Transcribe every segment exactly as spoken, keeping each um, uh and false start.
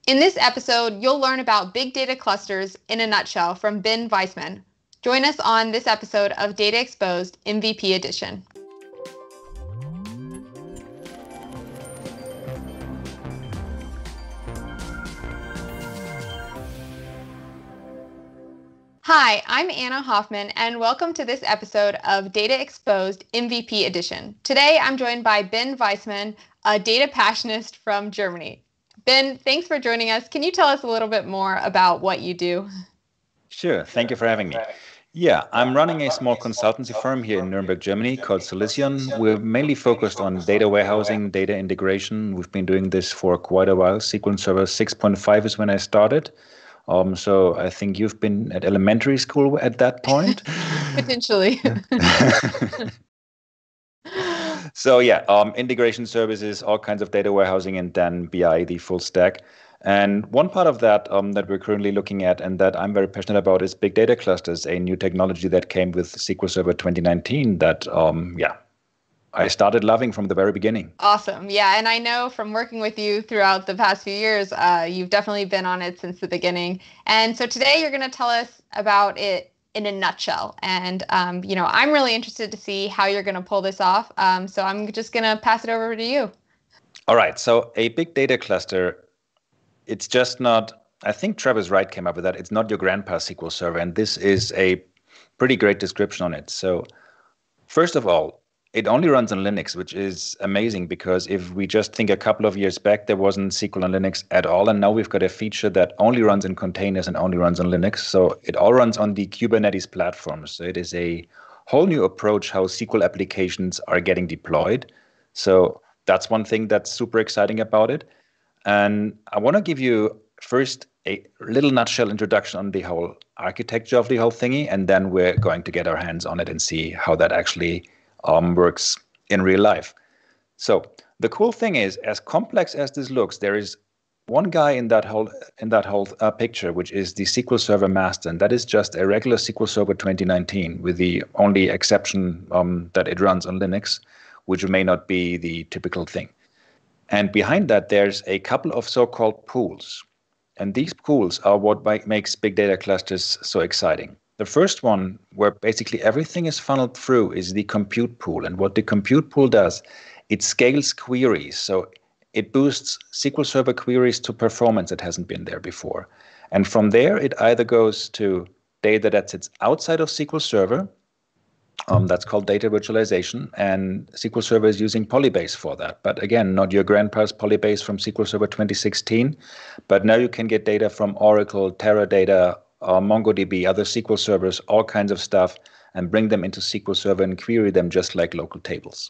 In this episode, you'll learn about big data clusters in a nutshell from Ben Weissman. Join us on this episode of Data Exposed M V P Edition. Hi, I'm Anna Hoffman, and welcome to this episode of Data Exposed M V P Edition. Today, I'm joined by Ben Weissman, a data passionist from Germany. Ben, thanks for joining us. Can you tell us a little bit more about what you do? Sure. Thank you for having me. Yeah, I'm running a small consultancy firm here in Nuremberg, Germany called Solution. We're mainly focused on data warehousing, data integration. We've been doing this for quite a while. S Q L Server six point five is when I started. Um, so I think you've been at elementary school at that point. Potentially. So yeah, um, integration services, all kinds of data warehousing, and then B I, the full stack. And one part of that um, that we're currently looking at and that I'm very passionate about is big data clusters, a new technology that came with S Q L Server twenty nineteen that, um, yeah, I started loving from the very beginning. Awesome. Yeah. And I know from working with you throughout the past few years, uh, you've definitely been on it since the beginning. And so today you're going to tell us about it in a nutshell. And, um, you know, I'm really interested to see how you're going to pull this off. Um, so I'm just going to pass it over to you. All right. So a big data cluster, it's just not, I think Travis Wright came up with that. It's not your grandpa's S Q L Server. And this is a pretty great description on it. So first of all, it only runs on Linux, which is amazing because if we just think a couple of years back, there wasn't S Q L on Linux at all. And now we've got a feature that only runs in containers and only runs on Linux. So it all runs on the Kubernetes platform. So it is a whole new approach how S Q L applications are getting deployed. So that's one thing that's super exciting about it. And I want to give you first a little nutshell introduction on the whole architecture of the whole thingy. And then we're going to get our hands on it and see how that actually Um, works in real life. So the cool thing is, as complex as this looks, there is one guy in that whole in that whole uh, picture, which is the S Q L Server master, and that is just a regular S Q L Server twenty nineteen, with the only exception um, that it runs on Linux, which may not be the typical thing. And behind that, there's a couple of so-called pools, and these pools are what makes big data clusters so exciting. The first one, where basically everything is funneled through, is the compute pool. And what the compute pool does, it scales queries. So it boosts S Q L Server queries to performance that hasn't been there before. And from there, it either goes to data that sits outside of S Q L Server. Um, that's called data virtualization. And S Q L Server is using Polybase for that. But again, not your grandpa's Polybase from S Q L Server twenty sixteen. But now you can get data from Oracle, Teradata, Uh, MongoDB, other S Q L servers, all kinds of stuff, and bring them into S Q L Server and query them just like local tables.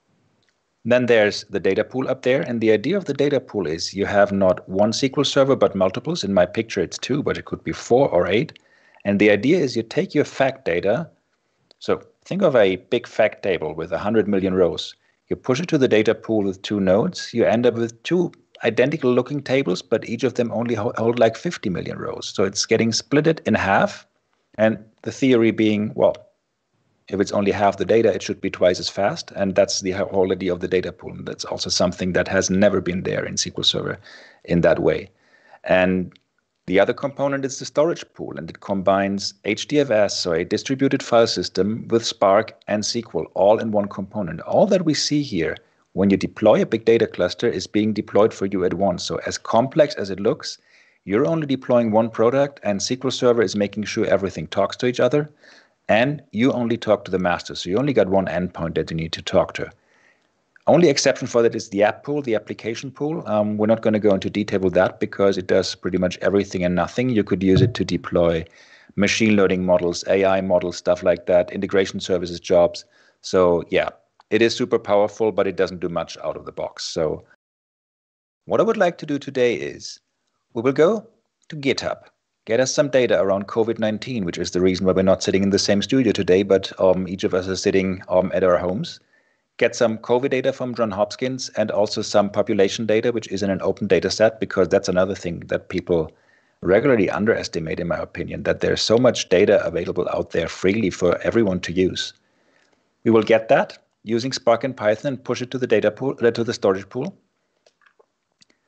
Then there's the data pool up there, and the idea of the data pool is you have not one S Q L Server, but multiples. In my picture, it's two, but it could be four or eight. And the idea is you take your fact data. So think of a big fact table with one hundred million rows. You push it to the data pool with two nodes. You end up with two identical looking tables, but each of them only hold like fifty million rows. So it's getting splitted in half. And the theory being, well, if it's only half the data, it should be twice as fast. And that's the whole idea of the data pool. And that's also something that has never been there in S Q L Server in that way. And the other component is the storage pool, and it combines H D F S, so a distributed file system, with Spark and S Q L all in one component. All that we see here when you deploy a big data cluster is being deployed for you at once. So as complex as it looks, you're only deploying one product, and S Q L Server is making sure everything talks to each other, and you only talk to the master. So you only got one endpoint that you need to talk to. Only exception for that is the app pool, the application pool. Um, we're not going to go into detail with that because it does pretty much everything and nothing. You could use it to deploy machine learning models, A I models, stuff like that, integration services jobs. So yeah, it is super powerful, but it doesn't do much out of the box. So what I would like to do today is we will go to GitHub, get us some data around COVID nineteen, which is the reason why we're not sitting in the same studio today, but um, each of us is sitting um, at our homes. Get some COVID data from Johns Hopkins and also some population data, which is in an open data set, because that's another thing that people regularly underestimate, in my opinion, that there's so much data available out there freely for everyone to use. We will get that using Spark and Python and push it to the data pool, uh, to the storage pool.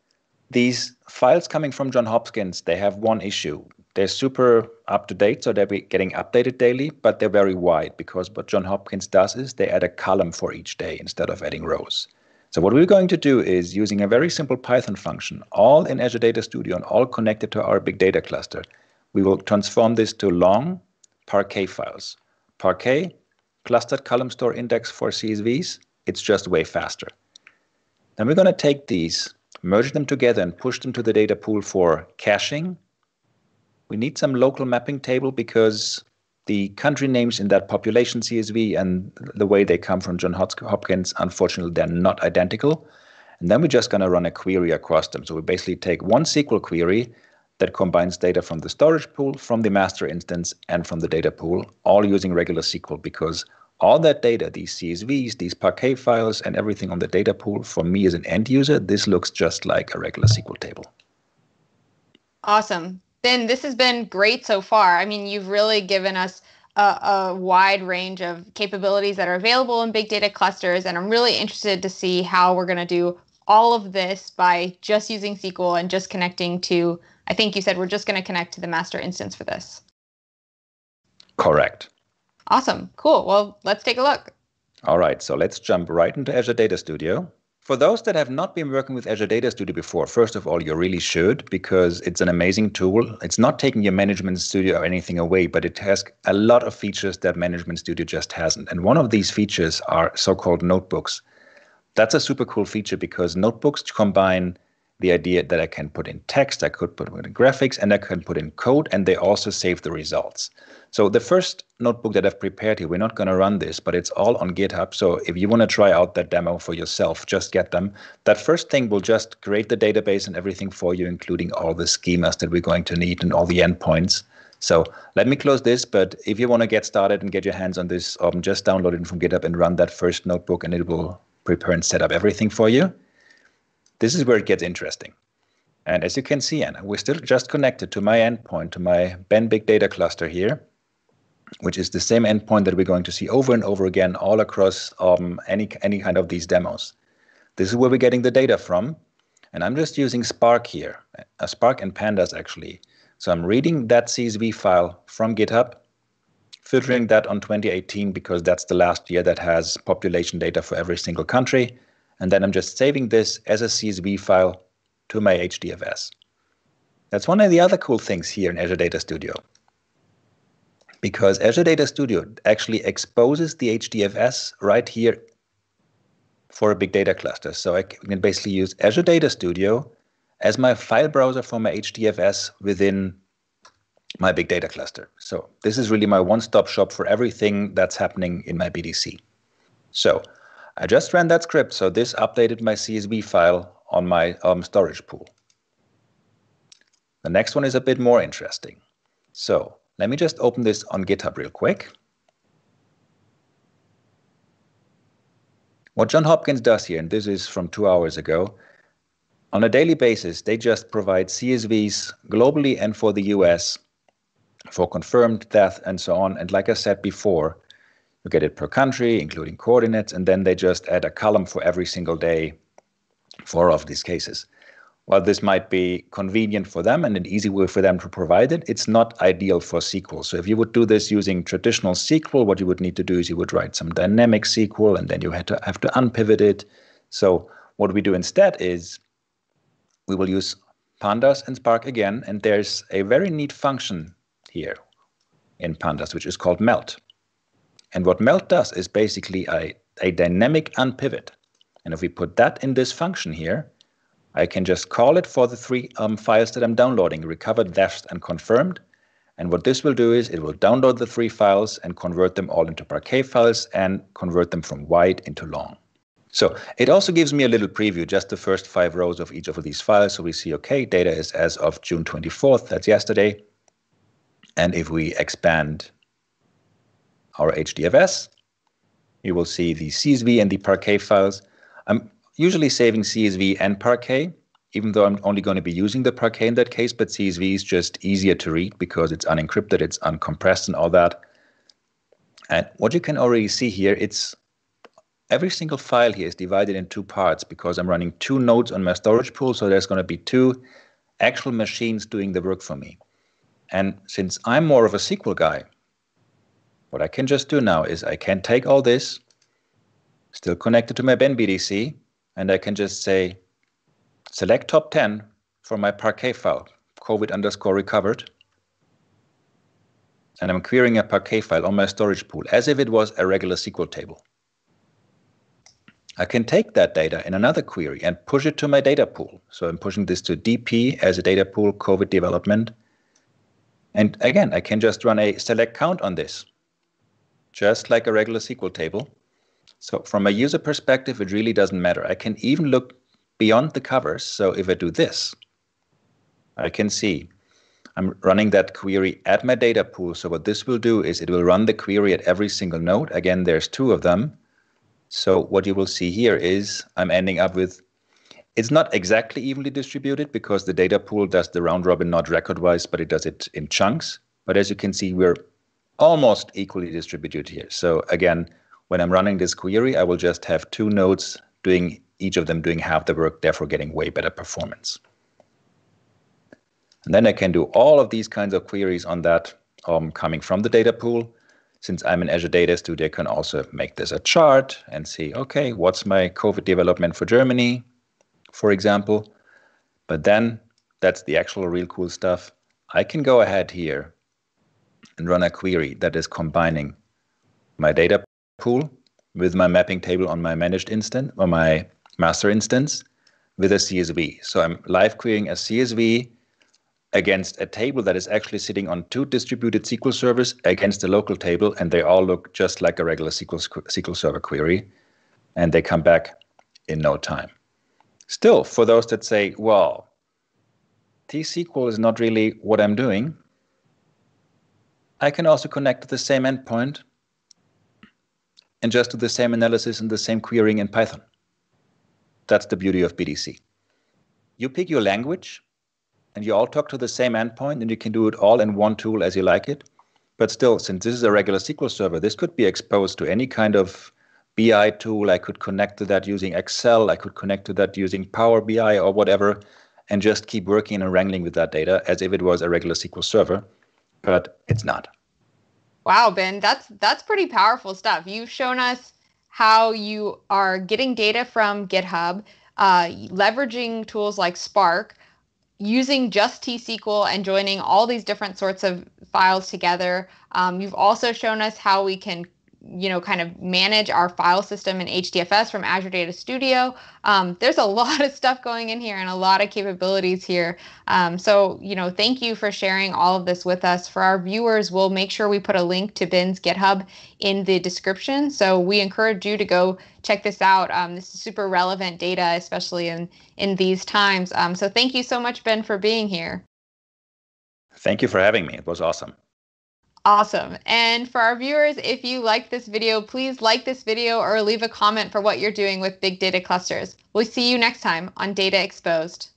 These files coming from Johns Hopkins, they have one issue. They're super up to date, so they're getting updated daily, but they're very wide because what Johns Hopkins does is they add a column for each day instead of adding rows. So what we're going to do is using a very simple Python function, all in Azure Data Studio and all connected to our big data cluster, we will transform this to long Parquet files. Parquet, clustered column store index for C S Vs, it's just way faster. Then we're going to take these, merge them together and push them to the data pool for caching. We need some local mapping table because the country names in that population C S V and the way they come from Johns Hopkins, unfortunately, they're not identical. And then we're just going to run a query across them. So we basically take one S Q L query that combines data from the storage pool, from the master instance, and from the data pool, all using regular S Q L because all that data, these C S Vs, these Parquet files, and everything on the data pool, for me as an end user, this looks just like a regular S Q L table. Awesome. Ben, this has been great so far. I mean, you've really given us a, a wide range of capabilities that are available in big data clusters, and I'm really interested to see how we're going to do all of this by just using S Q L and just connecting to, I think you said we're just going to connect to the master instance for this. Correct. Awesome. Cool. Well, let's take a look. All right, so let's jump right into Azure Data Studio. For those that have not been working with Azure Data Studio before, first of all, you really should because it's an amazing tool. It's not taking your Management Studio or anything away, but it has a lot of features that Management Studio just hasn't. And one of these features are so-called notebooks. That's a super cool feature because notebooks combine the idea that I can put in text, I could put in graphics, and I can put in code, and they also save the results. So the first notebook that I've prepared here, we're not going to run this, but it's all on GitHub. So if you want to try out that demo for yourself, just get them. That first thing will just create the database and everything for you, including all the schemas that we're going to need and all the endpoints. So let me close this, but if you want to get started and get your hands on this, um, just download it from GitHub and run that first notebook, and it will prepare and set up everything for you. This is where it gets interesting. And as you can see, Anna, we're still just connected to my endpoint, to my Ben Big Data cluster here, which is the same endpoint that we're going to see over and over again all across um, any, any kind of these demos. This is where we're getting the data from. And I'm just using Spark here, uh, Spark and Pandas actually. So I'm reading that C S V file from GitHub, filtering that on twenty eighteen because that's the last year that has population data for every single country. And then I'm just saving this as a C S V file to my H D F S. That's one of the other cool things here in Azure Data Studio. Because Azure Data Studio actually exposes the H D F S right here for a big data cluster. So I can basically use Azure Data Studio as my file browser for my H D F S within my big data cluster. So this is really my one-stop shop for everything that's happening in my B D C. So I just ran that script, so this updated my C S V file on my um, storage pool. The next one is a bit more interesting. So let me just open this on GitHub real quick. What Johns Hopkins does here, and this is from two hours ago, on a daily basis, they just provide C S Vs globally and for the U S for confirmed death and so on. And like I said before, you get it per country, including coordinates, and then they just add a column for every single day for all of these cases. While this might be convenient for them and an easy way for them to provide it, it's not ideal for S Q L. So if you would do this using traditional S Q L, what you would need to do is you would write some dynamic S Q L, and then you had to have to unpivot it. So what we do instead is we will use Pandas and Spark again, and there's a very neat function here in Pandas, which is called melt. And what melt does is basically a, a dynamic unpivot. And if we put that in this function here, I can just call it for the three um, files that I'm downloading, recovered, deaths, and confirmed. And what this will do is it will download the three files and convert them all into Parquet files and convert them from wide into long. So it also gives me a little preview, just the first five rows of each of these files. So we see, okay, data is as of June twenty-fourth, that's yesterday. And if we expand our H D F S, you will see the C S V and the Parquet files. I'm usually saving C S V and Parquet, even though I'm only going to be using the Parquet in that case, but C S V is just easier to read because it's unencrypted, it's uncompressed and all that. And what you can already see here, it's every single file here is divided in two parts because I'm running two nodes on my storage pool. So there's going to be two actual machines doing the work for me. And since I'm more of a S Q L guy, what I can just do now is I can take all this, still connected to my Ben B D C, and I can just say, select top ten for my Parquet file, COVID underscore recovered. And I'm querying a Parquet file on my storage pool as if it was a regular S Q L table. I can take that data in another query and push it to my data pool. So I'm pushing this to D P as a data pool, COVID development. And again, I can just run a select count on this, just like a regular S Q L table. So from a user perspective, it really doesn't matter. I can even look beyond the covers. So if I do this, I can see I'm running that query at my data pool. So what this will do is it will run the query at every single node. Again, there's two of them. So what you will see here is I'm ending up with, it's not exactly evenly distributed because the data pool does the round robin not record-wise, but it does it in chunks. But as you can see, we're almost equally distributed here. So again, when I'm running this query, I will just have two nodes doing, each of them doing half the work, therefore getting way better performance. And then I can do all of these kinds of queries on that um, coming from the data pool. Since I'm in Azure Data Studio, I can also make this a chart and see, okay, what's my COVID development for Germany, for example. But then that's the actual real cool stuff. I can go ahead here and run a query that is combining my data pool with my mapping table on my managed instance or my master instance with a C S V. So I'm live querying a C S V against a table that is actually sitting on two distributed S Q L servers against a local table, and they all look just like a regular S Q L, S Q L Server query, and they come back in no time. Still, for those that say, well, T S Q L is not really what I'm doing, I can also connect to the same endpoint and just do the same analysis and the same querying in Python. That's the beauty of B D C. You pick your language, and you all talk to the same endpoint, and you can do it all in one tool as you like it. But still, since this is a regular S Q L server, this could be exposed to any kind of B I tool. I could connect to that using Excel. I could connect to that using Power B I or whatever, and just keep working and wrangling with that data as if it was a regular S Q L server, but it's not. Wow, Ben, that's that's pretty powerful stuff. You've shown us how you are getting data from GitHub, uh, leveraging tools like Spark, using just T S Q L and joining all these different sorts of files together. Um, you've also shown us how we can, you know, kind of manage our file system in H D F S from Azure Data Studio. Um, there's a lot of stuff going in here and a lot of capabilities here. Um, so, you know, thank you for sharing all of this with us. For our viewers, we'll make sure we put a link to Ben's GitHub in the description. So we encourage you to go check this out. Um, this is super relevant data, especially in, in these times. Um, so thank you so much, Ben, for being here. Thank you for having me. It was awesome. Awesome. And for our viewers, if you like this video, please like this video or leave a comment for what you're doing with big data clusters. We'll see you next time on Data Exposed.